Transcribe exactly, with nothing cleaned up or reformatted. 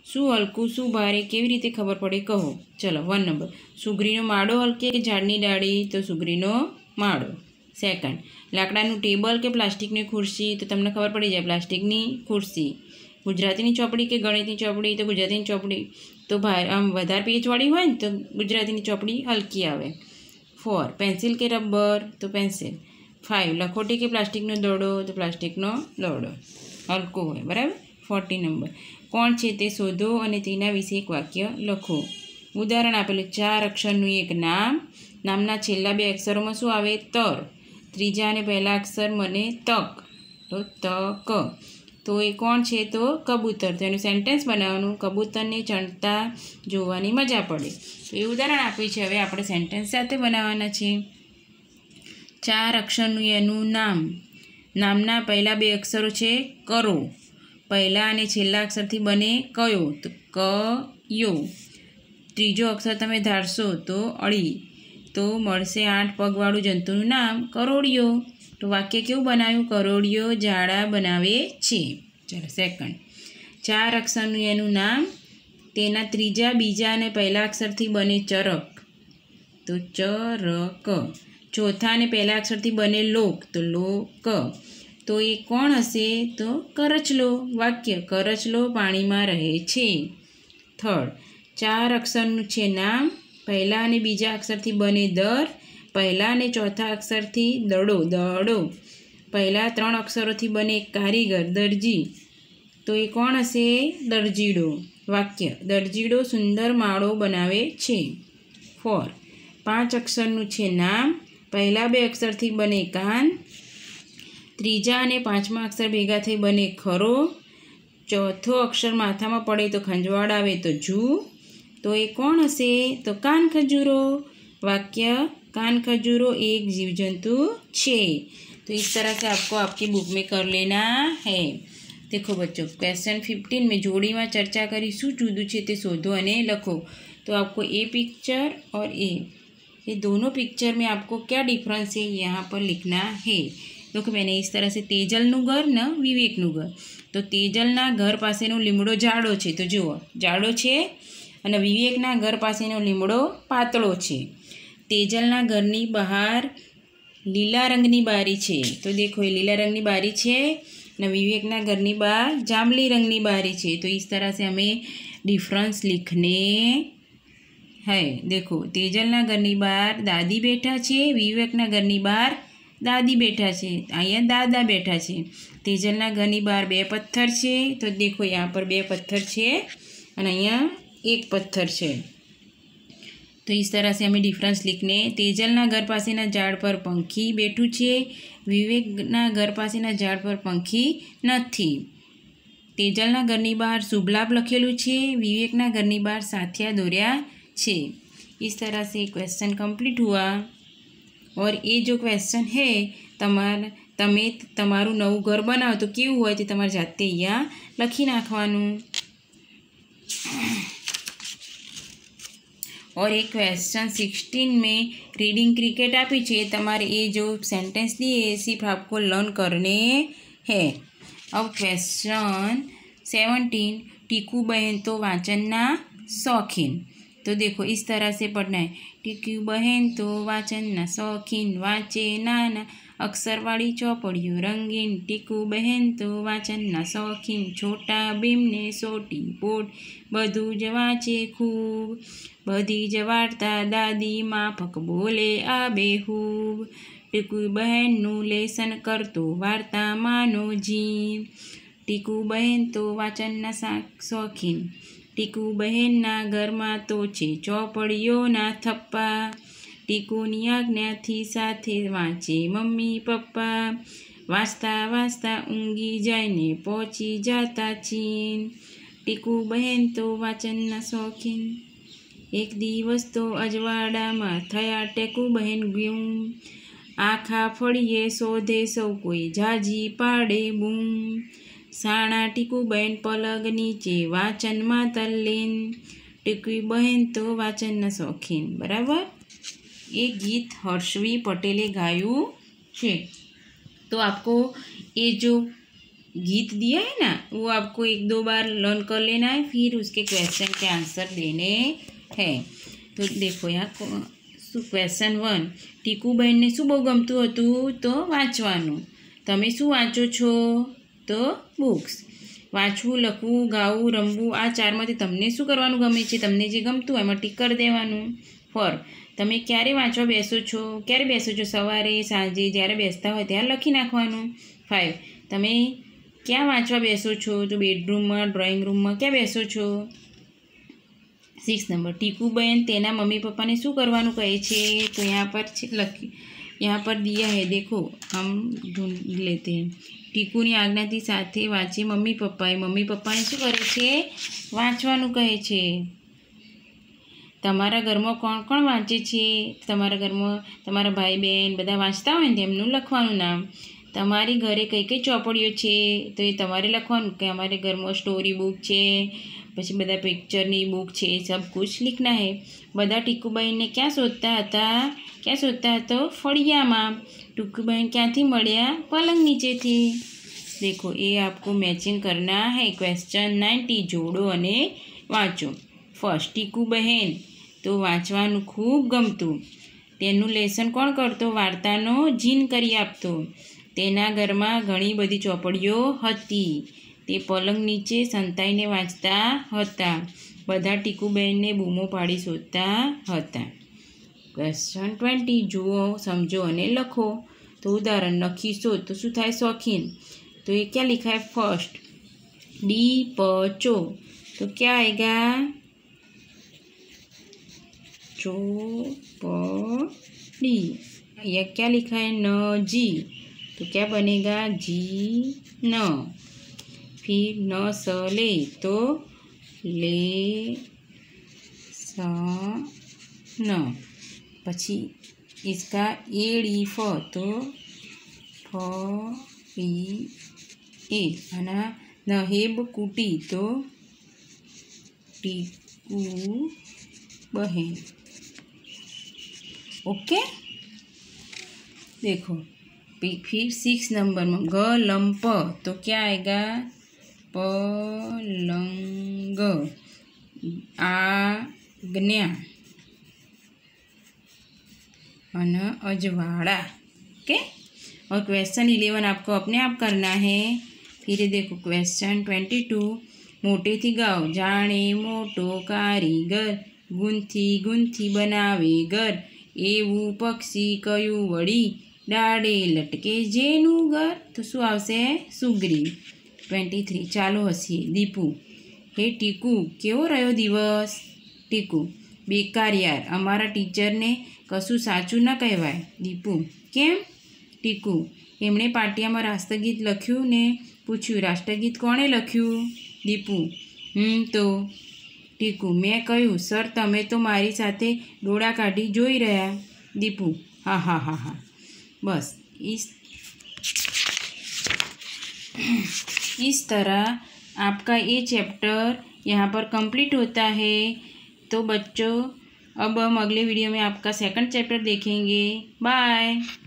શું હલકું શું ભારે કેવી રીતે ખબર પડે કહો. ચલો વન નંબર, સુગરીનો માળો હલકે કે ઝાડની ડાળી? તો સુગરીનો માળો. સેકન્ડ, લાકડાનું ટેબલ કે પ્લાસ્ટિકની ખુરશી? તો તમને ખબર પડી જાય, પ્લાસ્ટિકની ખુરશી. ગુજરાતીની ચોપડી કે ગણિતની ચોપડી? તો ગુજરાતીની ચોપડી. તો ભાઈ આમ વધારે પેજવાળી હોય ને તો ગુજરાતીની ચોપડી હલકી આવે. ફોર, પેન્સિલ કે રબર? તો પેન્સિલ. ફાઇવ, લખોટી કે પ્લાસ્ટિકનો દોરડો? તો પ્લાસ્ટિકનો દોરડો, હલકો હોય. બરાબર. ફોર્ટી નંબર, કોણ છે તે શોધો અને તેના વિશે એક વાક્ય લખો. ઉદાહરણ આપેલું, ચાર અક્ષરનું એક નામ. નામના છેલ્લા બે અક્ષરોમાં શું આવે? તર. ત્રીજા અને પહેલા અક્ષર મને તક, તો તક. તો એ કોણ છે? તો કબૂતર. તો એનું સેન્ટેન્સ બનાવવાનું, કબૂતરને ચણતા જોવાની મજા પડે. તો એ ઉદાહરણ આપ્યું છે. હવે આપણે સેન્ટેન્સ સાથે બનાવવાના છે. ચાર અક્ષરનું એનું નામ. નામના પહેલા બે અક્ષરો છે કરો. પહેલા અને છેલ્લા અક્ષરથી બને કયો? તો ક યો. ત્રીજો અક્ષર તમે ધારશો તો અળી. તો મળશે આઠ પગવાળું જંતુનું નામ કરોળિયો. તો વાક્ય કેવું બનાવ્યું? કરોળિયો ઝાડા બનાવે છે. ચાલો સેકન્ડ, ચાર અક્ષરનું એનું નામ. તેના ત્રીજા, બીજા અને પહેલા અક્ષરથી બને ચરક. તો ચરક. ચોથા અને પહેલા અક્ષરથી બને લોક. તો લોક. તો એ કોણ હશે? તો કરચલો. વાક્ય, કરચલો પાણીમાં રહે છે. થર્ડ, ચાર અક્ષરનું છે નામ. પહેલા અને બીજા અક્ષરથી બને દર. પહેલા અને ચોથા અક્ષરથી દડો, દડો. પહેલા ત્રણ અક્ષરોથી બને કારીગર, દરજી. તો એ કોણ હશે? દરજીડો. વાક્ય, દરજીડો સુંદર માળો બનાવે છે. ફોર, પાંચ અક્ષરનું છે નામ. પહેલા બે અક્ષરથી બને કાન. ત્રીજા અને પાંચમા અક્ષર ભેગા થઈ બને ખરો. ચોથો અક્ષર માથામાં પડે તો ખંજવાળ આવે તો જૂ. તો એ કોણ હશે? તો કાન ખજૂરો. वाक्य कान खजूरो एक जीव जंतु छे। तो इस तरह से आपको आपकी बुक में कर लेना है। देखो बच्चों, क्वेश्चन फिफ्टीन में जोड़ी में चर्चा करी शू जुदू छे ते शोधो अने लखो। तो आपको ए पिक्चर और ए ये दोनों पिक्चर में आपको क्या डिफरेंस है यहाँ पर लिखना है। देखो मैंने इस तरह से तेजलनु घर न विवेकनु घर। तो तेजलना घर पासेनो લીમડો જાડો છે, तो जुओ जाडो छे અને વિવેકના ઘર પાસેનો લીમડો પાતળો છે। તેજલના ઘરની બહાર લીલા રંગની બારી છે, तो देखो ये लीला रंगनी बारी है और विवेकना घरनी बहार जांबली रंगनी बारी है। तो इस तरह से हमें डिफरेंस लिखने है। देखो तेजलना घरनी बहार दादी बैठा है, विवेकना घरनी बहार दादी बैठा है, अहींया दादा बैठा है। तेजलना घरनी बहार बे पत्थर है, तो देखो यहाँ पर बे पत्थर है और अहींया एक पत्थर है। तो इस तरह से हमें डिफरेंस लिखने। तेजलना घर पासेना झाड़ पर पंखी बैठू है, विवेकना घर पासेना झाड़ पर पंखी नथी। तेजलना घरनी बहार शुभ लाभ लखेलू है, विवेकना घरनी बहार साथिया दोर्या छे। इस तरह से क्वेश्चन कंप्लीट हुआ। और ये जो क्वेश्चन है तमार तमे तमारू नवुं घर बनावो तो केवुं होय ते तमारे जाते अहींया लखी नाखवानुं। और एक क्वेश्चन सिक्सटीन में रीडिंग क्रिकेट आपी है, तमारे ये जो सेंटेंस दिए सिर्फ आपको लर्न करने हैं। अब क्वेश्चन सेवनटीन, टीकू बहन तो वाचनना शौकीन। तो देखो इस तरह से पढ़ना है। टीकू बहन तो वाचनना शौकीन, वाचे नाना अक्षर वाली चौपड़ियों रंगीन। टीकू बहन तो वाचनना शौकीन, छोटा भीम ने सोटी बोट बधु ज वाचे खूब। बधी ज वार्ता दादी माफक बोले आ बेहूब। टीकू बहननु लेसन करतो वार्ता मानो जीव। टीकू बहन तो वाचनना शौकीन, टीकू बहनना घरमां तो छे चौपड़ियोना थप्पा। टीकूनी आज्ञाथी साथे वाँचे मम्मी पप्पा। वाँचता वाँचता ऊँघी जायने पहोंची जाता चीन। टीकू बहन तो वाचनना शौकीन। एक दिवस तो अजवाड़ामां थया टेकू बहन गुम। आखा फळीए शोधे सौ कोई झाजी पाड़े बूम। साणा टीकू बहन पलग नीचे वाचन में तल्लीन। टीकू बहन तो वाचनना शौकीन। बराबर। ये गीत हर्षवी पटेले गायु है। तो आपको ये जो गीत दिया है ना, वो आपको एक दो बार लर्न कर लेना है, फिर उसके क्वेश्चन के आंसर देने हैं। तो देखो यहाँ क्वेश्चन वन, ટીકુબહેનને શું બહુ ગમતું હતું? તો વાંચવાનું. તમે શું વાંચો છો? તો બુક્સ. વાંચવું, લખવું, ગાવું, રમવું, આ ચારમાંથી તમને શું કરવાનું ગમે છે? તમને જે ગમતું હોય એમાં ટીક કરી દેવાનું. ફોર, તમે ક્યારે વાંચવા બેસો છો? ક્યારે બેસો છો? સવારે, સાંજે, જ્યારે બેસતા હોય ત્યારે લખી નાખવાનું. ફાઇવ, તમે ક્યાં વાંચવા બેસો છો? તો બેડરૂમમાં, ડ્રોઈંગ રૂમમાં, ક્યાં બેસો છો? सिक्स नंबर, टीकूबहन तेना मम्मी पापा ने शू करवानुं कहे छे? तो यहाँ पर लखी यहाँ पर दिया है, देखो हम ढूंढ लेते हैं। टीकूनी आज्ञाथी साथे वाँचे मम्मी पप्पाए। मम्मी पप्पा ने शू करे छे? वाँचवानुं कहे छे। तमारा घर में कोण कोण वाँचे छे? तमारा घर में तमारा भाई बहन बधा वाँचता होय ने एमनुं लखवानुं नाम। तमारी घरे कई कई चौपड़ीओ छे? तो ये तमारे लखवानुं के अमारे घर में स्टोरी बुक छे, पछी बधा पिक्चरनी बुक छे, सब कुछ लिखना है। बधा टीकूबहन ने क्या शोधता हता? क्या शोधता हतो? फळियामां। टीकूबहन क्यांथी मळ्या? पलंग नीचे थी। देखो ये आपको मैचिंग करना है। क्वेश्चन नाइंटी, जोड़ो अने वाँचो। फर्स्ट, टीकूबहन तो वाँचवानुं खूब गमतुं। तेनुं लेसन कोण करतो? वार्तानो जीन करी आपतो। तेना घरमां घणी बधी चौपड़ीओ हती। ते पलंग नीचे संताईने वाँचता हता। बधा टीकूबहनने बूमो पाड़ी शोधता हता। क्वेश्चन ट्वेंटी, जुओ, समझो अने लखो। तो उदाहरण, नखी शोध तो शू थाय? शौकीन। तो ये क्या लिखा है? फर्स्ट, डी प चो, तो क्या आएगा? चो प डी। यह क्या लिखा है? न जी, तो क्या बनेगा? जी न। फिर न स ले, तो ले स न। पछी इसका एड़ी फ, तो फ ई ए। अना नहेब कुटी, तो टीकू बहन। ओके, देखो फिर सिक्स नंबर में ग लम प, तो क्या आएगा? पलंग। आज्ञा अन अजवाड़ा। ओके, और क्वेश्चन इलेवन आपको अपने आप करना है। फिर देखो क्वेश्चन ट्वेंटी टू, मोटे थी गाओ। जाने मोटो कारीगर, गुंथी गुंथी बनावे घर। एवं पक्षी कयु वड़ी, डाड़े लटके जेनु घर। तो शू आवशे? सुग्री। ट्वेंटी थ्री, चालो हसीए। दीपू, हे टीकू केवो रह्यो दिवस? टीकू, बेकार यार, अमारा टीचर ने कशुं साचुं न कहेवाय। दीपू, केम? टीकू, एमणे पाटियामां राष्ट्रगीत लख्युं ने पूछ्युं राष्ट्रगीत कोणे लख्युं? दीपू, हम्म तो। टीकू, मैं कह्युं सर तमे तो मारी साथे डोळा काढी जोई रह्या। दीपू, हा हा हा हा। बस इस इस तरह आपका ये चैप्टर यहाँ पर कंप्लीट होता है। तो बच्चों अब हम अगले वीडियो में आपका सेकंड चैप्टर देखेंगे। बाय।